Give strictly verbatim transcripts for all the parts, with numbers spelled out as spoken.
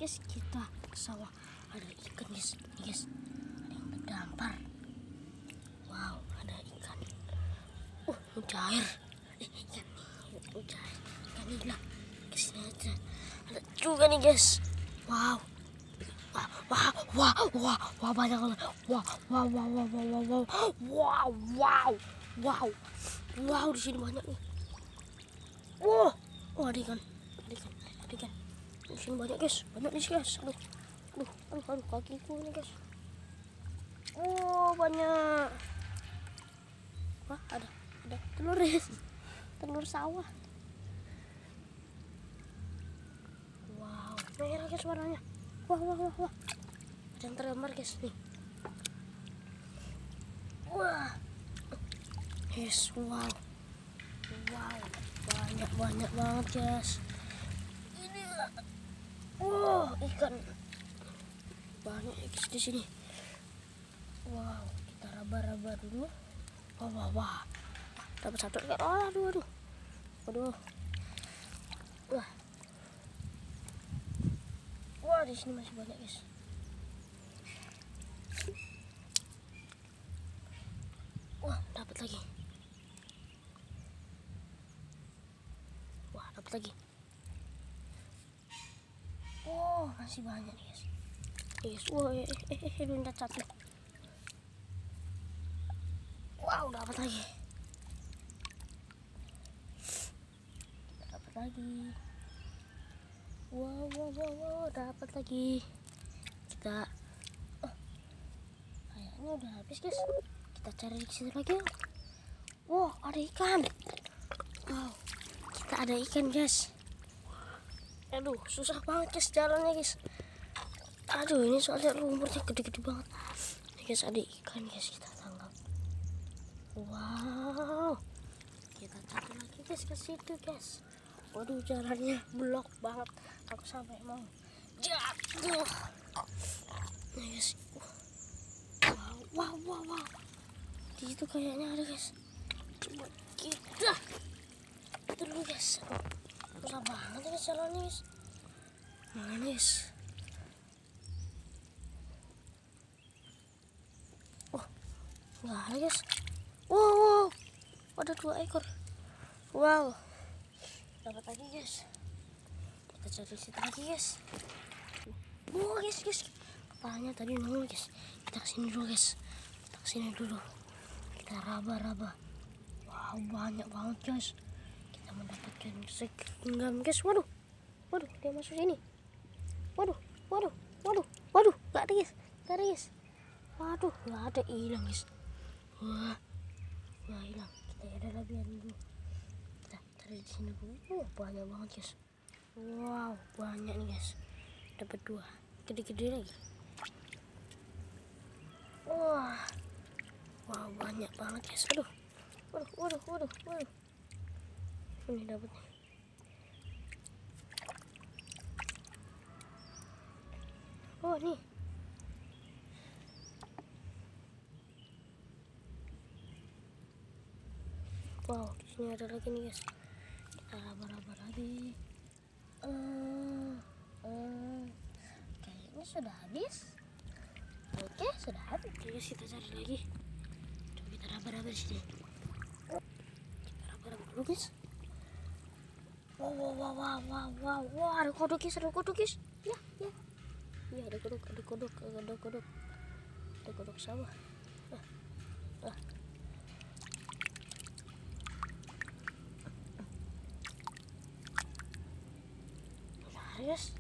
guys, kita ke sawah. Ada ikan guys, ini guys, ada yang terdampar. Wow, ada ikan. Uh, mujair. Eh, ikan nih, mujair. Ikan ini lah. Kesini aja. Ada juga nih guys. Wow. Wah, wah, wah, wah, wah, banyak banget. Wah, wah, wah, wah, wah, wah, wah, wow, wow, wow, wow, di sini banyak nih. Wow, oh, ada ikan, ada ikan, ada ikan. Di sini banyak guys, banyak nih guys. Aduh, aduh, aduh, aduh, kakiku nih guys. Oh, banyak. Wah, ada, ada telur guys, telur sawah. Wow, merah guys warnanya. Wah, wah, wah, wah. Ada yang tergambar guys nih. Wah, yes, wow, wow, banyak banyak banget guys. Ini, wow, ikan banyak guys di sini. Wow, kita raba-raba dulu. Wah, wah, wah, dapat satu ikan. Oh, aduh, aduh, aduh, wah, wah, di sini masih banyak guys. Wah, dapat lagi. Wah, dapat lagi. Oh, masih banyak guys. Yes, wah, eh, eh, eh, eh, satu. Wow, dapat lagi. Dapat lagi. Wow, wow, wow, wow, dapat lagi. Kita, oh, kayaknya udah habis guys. Kita cari di sini lagi. Wow, ada ikan. Wow, kita ada ikan guys. Aduh, susah banget guys jalannya guys. Aduh, ini soalnya rumputnya gede-gede banget. Ini guys, ada ikan guys, kita tangkap. Wow, kita cari lagi guys ke situ guys. Waduh, jalannya blok banget. Aku sampai mau jatuh. Nah guys, wow, wow, wow, wow. Di situ kayaknya ada guys. Coba kita terus guys. Susah banget guys jalannya guys. Mana guys? Oh, nggak ada guys. Wow, wow, ada dua ekor. Wow, dapat lagi guys. Kita cari situ lagi guys. Wow guys, guys, kepalanya tadi nongol guys. Kita kesini dulu guys. Kita kesini dulu. Kita raba-raba. Wow, banyak banget guys. Kita mendapatkan segenggam guys. Waduh, waduh, dia masuk sini. Waduh, waduh, waduh, waduh, nggak ada guys, nggak ada guys. Waduh, nggak ada, hilang guys. Wah, wah, hilang. Kita ada lagi dulu. Kita cari di sini dulu. Oh, banyak banget guys. Wow, banyak nih guys. Dapat dua, gede-gede lagi. Wah, wow, banyak banget guys. Aduh, waduh, waduh, waduh, waduh. Ini dapat nih. Oh, nih. Wow, di sini ada lagi nih guys. Kita raba-raba lagi. Uh, uh, kayaknya sudah habis. Oke, sudah habis. Guys, kita cari lagi. Coba kita raba-raba di sini. Kita raba-raba dulu guys. Wow, wow, wow, wow, wow, wow, wow, ada kodok guys, ada kodok guys. Ya, ya. Ya, ada kodok, ada kodok, ada kodok. Ada kodok sawah. Ah, ah. Guys,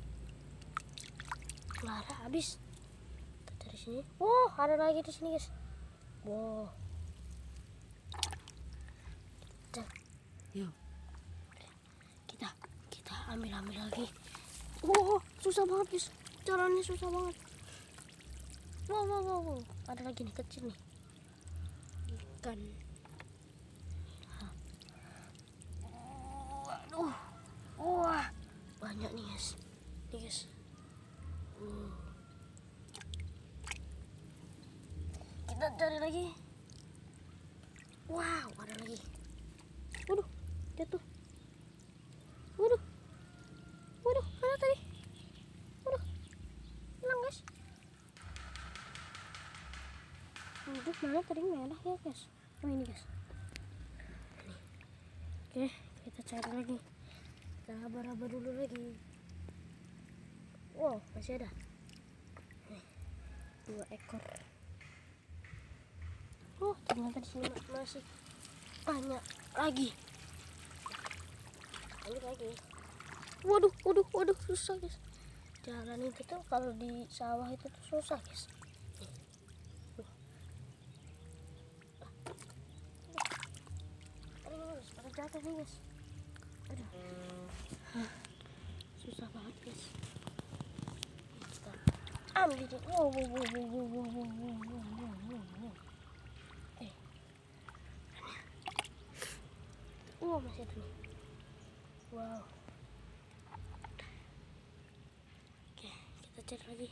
Lara habis. Kita dari sini. Wow, ada lagi di sini guys. Wow. Kita, yuk. Kita, kita ambil ambil lagi. Wow, susah banget guys. Jalannya susah banget. Wow, wow, wow, wow. Ada lagi nih kecil nih. Ikan. Waduh, wah, banyak nih guys. Nih guys. Uh. Kita cari lagi. Wow, ada lagi. Waduh, jatuh. Waduh, waduh, mana tadi? Waduh, Aduh, mana tadi merah ya guys. Oh ini guys. Oke, kita cari lagi. Kita raba-raba dulu lagi. Wow, masih ada. Nih, dua ekor. Oh, ternyata di sini masih banyak lagi. Lanjut lagi. Waduh, waduh, waduh, susah guys. Jalan itu tuh kalau di sawah itu tuh susah guys. Nih. Aduh, guys, pada jatuh nih guys. Aduh, Hah, susah banget guys. Kita ambil deh. Wow, wow, wow, wow, wow, wow, wow, wow, wow, wow, wow. Eh, wow, masih ada nih. Wow. Oke, kita cari lagi.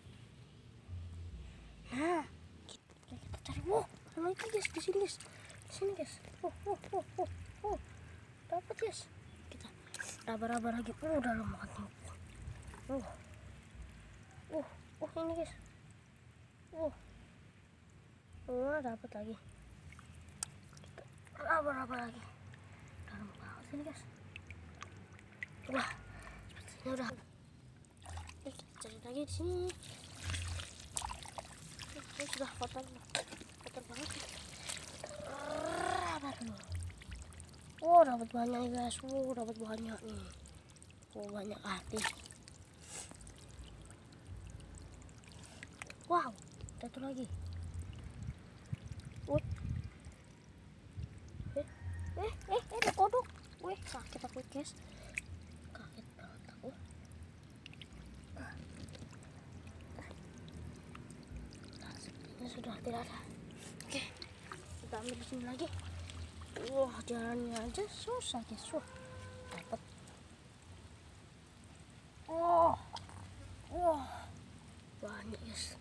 Nah, kita, kita cari. Wow, ada lagi guys di sini guys. Di sini guys. Oh, oh, oh, oh, oh. Dapat guys. Kita raba-raba lagi. Oh, udah lama banget nih. Oh, oh, oh ini guys. Oh, oh dapat lagi. Kita raba-raba lagi. Dalam banget ini guys. Wah, sepertinya udah. Eh, kita cari lagi di sini. Ini sudah kotor, kotor banget. Raba dulu. Oh, dapat banyak nih guys. Oh, dapat banyak nih. Oh, banyak hati. Wow, satu lagi. Wih. Eh, eh, eh, eh, ada kodok. Wih, sakit aku guys. Kaget banget aku. Nah, sepertinya sudah tidak ada. Oke, kita ambil di sini lagi. Wah, jalannya aja susah guys. Wah, dapat. Oh, wah, banyak guys.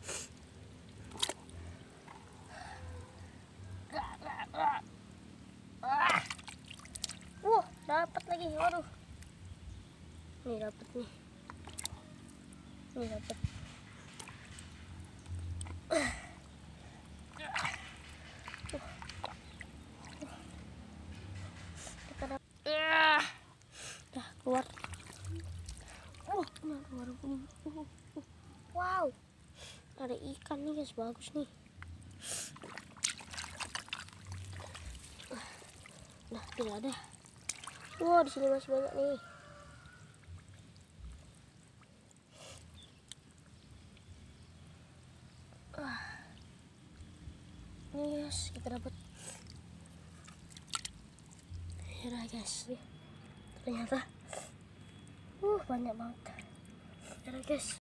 Wah, dapat lagi. Waduh, nih dapat nih. Nih dapat. Kita dapat. Dah keluar. Oh, nah, keluar kuning. Uh, uh. Wow, ada ikan nih guys, bagus nih. Nah, tidak ada. Wow, di sini masih banyak nih. Wah, ini guys, kita dapat. Ya guys, ternyata, uh banyak banget. Ya guys,